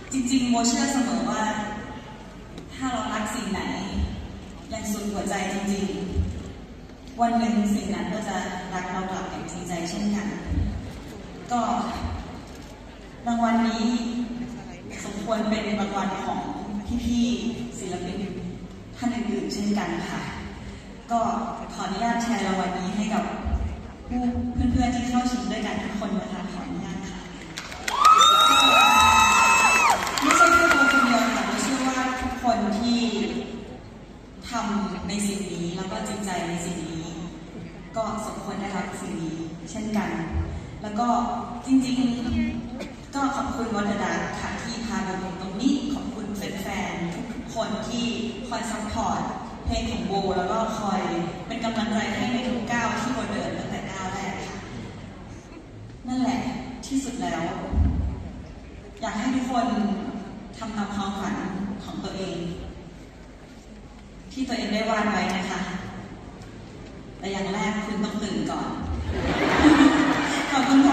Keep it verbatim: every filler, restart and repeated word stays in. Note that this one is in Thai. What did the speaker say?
จริงๆโมเชื่อเสมอว่าถ้าเรารักสิ่งไหนอย่างสุดหัวใจจริงๆวันหนึ่งสิ่งนั้นก็จะรักเรากลับอย่างจริงใจเช่นกันก็รางวัลนี้สมควรเป็นรางวัลของพี่ๆศิลปินท่านอื่นๆเช่นกันค่ะก็ขออนุญาตแชร์รางวัลนี้ให้กับเพื่อนๆที่เข้าชิงด้วยกันทุกคนนะคะขออนุญาตค่ะไม่ใช่แค่ตัวคนเดียวค่ะเชื่อว่าทุกคนที่ทำในสิ่งนี้แล้วก็จริงใจในสิ่งนี้ก็สมควรได้รับสิ่งนี้เช่นกันแล้วก็จริงๆก็ขอบคุณวัฒดาค่ะที่พามาถึงตรงนี้ขอบคุณแฟนๆทุกคนที่คอยซัพพอร์ตเพลงของโบแล้วก็คอยเป็นกำลังใจให้ในทุกก้าวที่โบเดินตั้งแต่ก้าวแรกค่ะนั่นแหละที่สุดแล้วอยากให้ทุกคนทำตามความฝันของตัวเองที่ตัวเองได้วาดไว้นะคะแต่อย่างแรกคุณต้องตื่นก่อนขอบคุณ